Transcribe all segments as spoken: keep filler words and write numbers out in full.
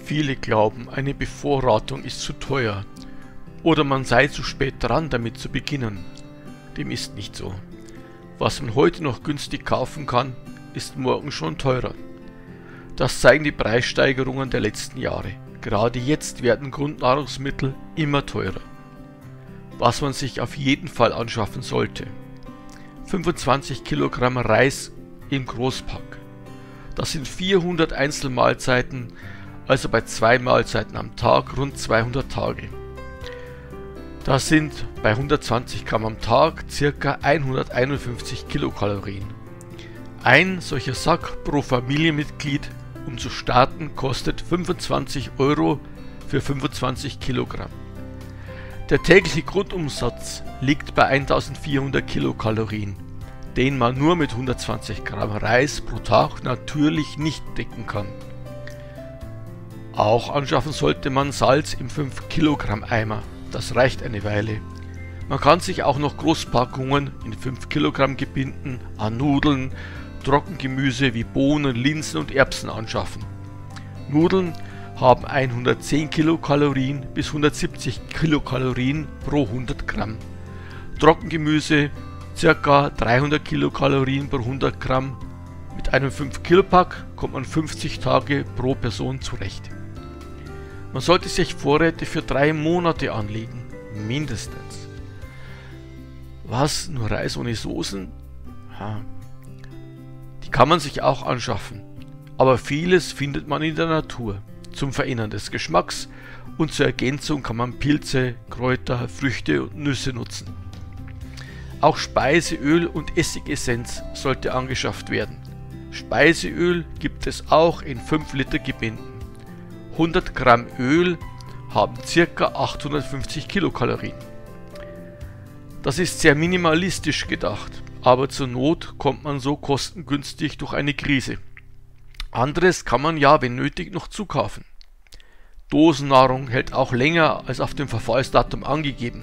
Viele glauben, eine Bevorratung ist zu teuer oder man sei zu spät dran, damit zu beginnen. Dem ist nicht so. Was man heute noch günstig kaufen kann, ist morgen schon teurer. Das zeigen die Preissteigerungen der letzten Jahre. Gerade jetzt werden Grundnahrungsmittel immer teurer. Was man sich auf jeden Fall anschaffen sollte: fünfundzwanzig Kilogramm Reis im Großpack. Das sind vierhundert Einzelmahlzeiten, also bei zwei Mahlzeiten am Tag rund zweihundert Tage. Das sind bei hundertzwanzig Gramm am Tag ca. hunderteinundfünfzig Kilokalorien. Ein solcher Sack pro Familienmitglied, um zu starten, kostet fünfundzwanzig Euro für fünfundzwanzig Kilogramm. Der tägliche Grundumsatz liegt bei eintausendvierhundert Kilokalorien, den man nur mit hundertzwanzig Gramm Reis pro Tag natürlich nicht decken kann. Auch anschaffen sollte man Salz im fünf Kilogramm Eimer, das reicht eine Weile. Man kann sich auch noch Großpackungen in fünf Kilogramm Gebinden an Nudeln, Trockengemüse wie Bohnen, Linsen und Erbsen anschaffen. Nudeln haben hundertzehn Kilokalorien bis hundertsiebzig Kilokalorien pro hundert Gramm. Trockengemüse ca. dreihundert Kilokalorien pro hundert Gramm. Mit einem fünf Kilo Pack kommt man fünfzig Tage pro Person zurecht. Man sollte sich Vorräte für drei Monate anlegen, mindestens. Was, nur Reis ohne Soßen? Ja, die kann man sich auch anschaffen, aber vieles findet man in der Natur. Zum Verändern des Geschmacks und zur Ergänzung kann man Pilze, Kräuter, Früchte und Nüsse nutzen. Auch Speiseöl und Essigessenz sollte angeschafft werden. Speiseöl gibt es auch in fünf Liter Gebinden. hundert Gramm Öl haben ca. achthundertfünfzig Kilokalorien. Das ist sehr minimalistisch gedacht, aber zur Not kommt man so kostengünstig durch eine Krise. Anderes kann man ja, wenn nötig, noch zukaufen. Dosennahrung hält auch länger als auf dem Verfallsdatum angegeben.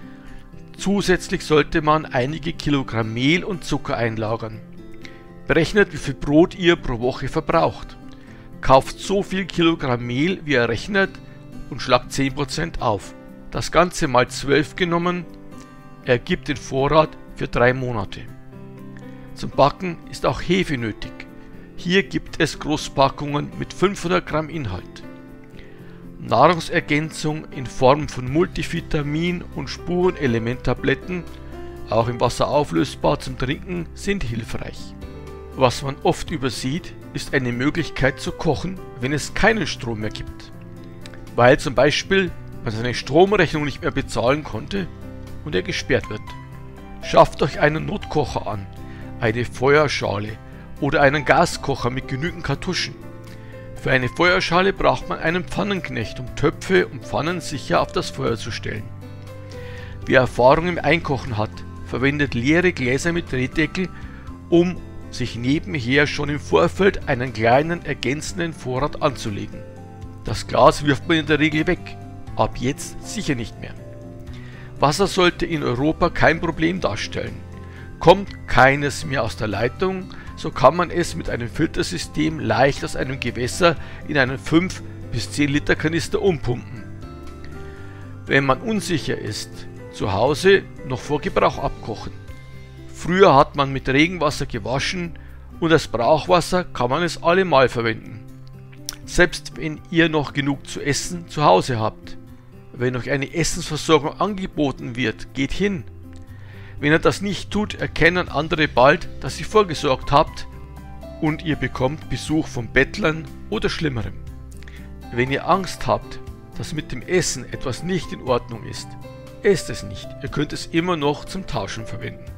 Zusätzlich sollte man einige Kilogramm Mehl und Zucker einlagern. Berechnet, wie viel Brot ihr pro Woche verbraucht. Kauft so viel Kilogramm Mehl, wie ihr rechnet, und schlagt zehn Prozent auf. Das Ganze mal zwölf genommen, ergibt den Vorrat für drei Monate. Zum Backen ist auch Hefe nötig. Hier gibt es Großpackungen mit fünfhundert Gramm Inhalt. Nahrungsergänzung in Form von Multivitamin- und Spurenelementtabletten, auch im Wasser auflösbar zum Trinken, sind hilfreich. Was man oft übersieht, ist eine Möglichkeit zu kochen, wenn es keinen Strom mehr gibt. Weil zum Beispiel man seine Stromrechnung nicht mehr bezahlen konnte und er gesperrt wird. Schafft euch einen Notkocher an, eine Feuerschale oder einen Gaskocher mit genügend Kartuschen. Für eine Feuerschale braucht man einen Pfannenknecht, um Töpfe und Pfannen sicher auf das Feuer zu stellen. Wer Erfahrung im Einkochen hat, verwendet leere Gläser mit Drehdeckel, um sich nebenher schon im Vorfeld einen kleinen ergänzenden Vorrat anzulegen. Das Glas wirft man in der Regel weg, ab jetzt sicher nicht mehr. Wasser sollte in Europa kein Problem darstellen. Kommt keines mehr aus der Leitung, so kann man es mit einem Filtersystem leicht aus einem Gewässer in einen fünf bis zehn Liter Kanister umpumpen. Wenn man unsicher ist, zu Hause noch vor Gebrauch abkochen. Früher hat man mit Regenwasser gewaschen und als Brauchwasser kann man es allemal verwenden. Selbst wenn ihr noch genug zu essen zu Hause habt. Wenn euch eine Essensversorgung angeboten wird, geht hin. Wenn ihr das nicht tut, erkennen andere bald, dass ihr vorgesorgt habt und ihr bekommt Besuch von Bettlern oder Schlimmerem. Wenn ihr Angst habt, dass mit dem Essen etwas nicht in Ordnung ist, esst es nicht, ihr könnt es immer noch zum Tauschen verwenden.